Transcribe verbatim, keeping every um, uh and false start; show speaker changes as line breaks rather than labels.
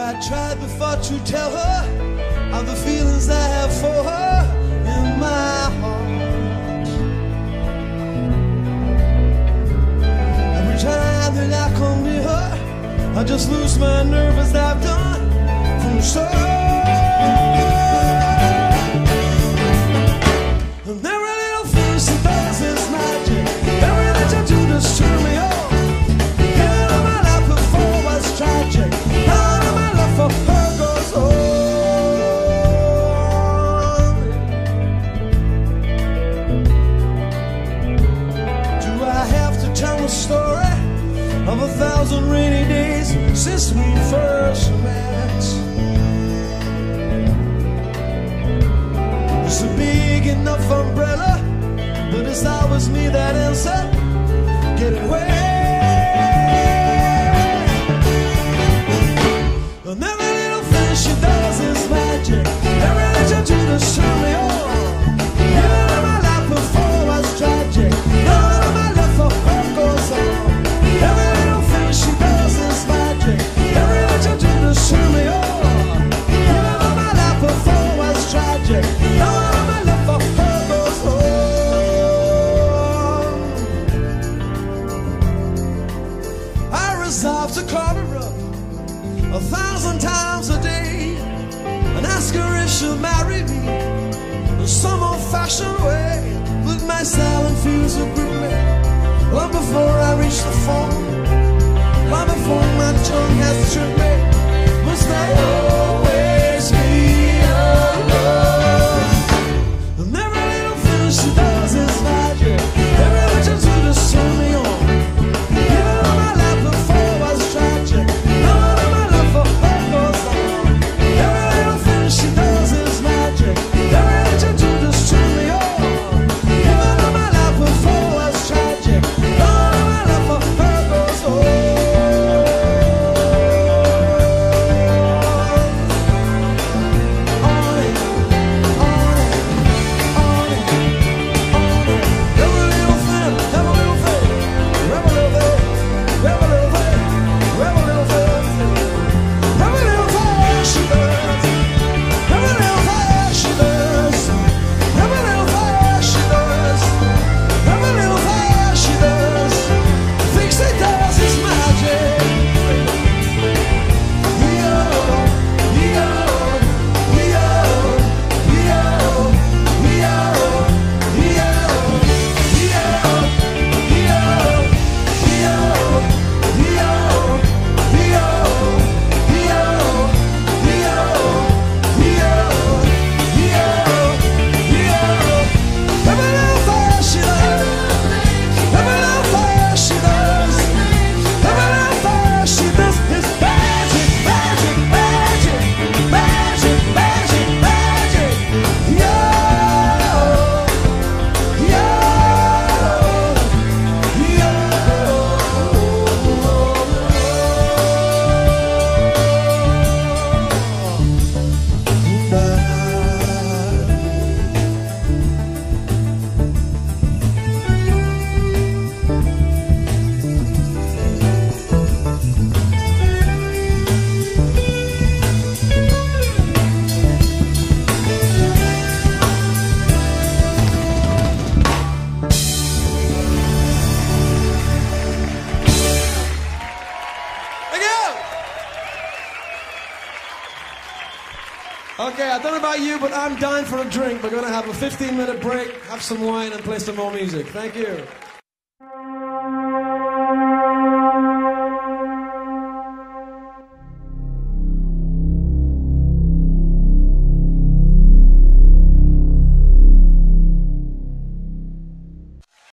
I tried before to tell her of the feelings I have for her in my heart. Every time that I come near her, I just lose my nerve as I've done from the start. And every little thing she does is magic. Everything she do just turn me on. Get out of my life before was tragic. Out of my love for her goes on. Do I have to tell a story of a thousand rainy days since we first met? It's a big enough umbrella, but it's always me that ends up getting wet. And every little thing she does is magic. Everything she do just turn me on. Even in my life before was tragic. None of my love for her goes on. Every little thing she does is magic. Everything she do just turn me on. Even in my life before was tragic. None of my love for her goes on. I resolve to call her up a thousand times a day and ask her if she'll marry me in some old-fashioned way. With my silent fears of agreement, long before I reach the phone, long before my tongue has tripped me, must I always be alone? And every little thing she does is magic. Everything she do just turn me on. Even though my life before was tragic, none of my love for her goes on. Every little thing she does is magic. Everything she do just turn me on. Even though my life before was tragic, none of my love for her goes on. On it, on it, on it, on it. Every little thing, every little thing, every little thing, every little thing, every little thing, every little thing she does, every little thing she does, every little thing she does, every little thing she does, things she does is magic. Yo, yo, yo, yo, yo, yo, Okay, I don't know about you, but I'm dying for a drink. We're going to have a fifteen minute break, have some wine, and play some more music. Thank you.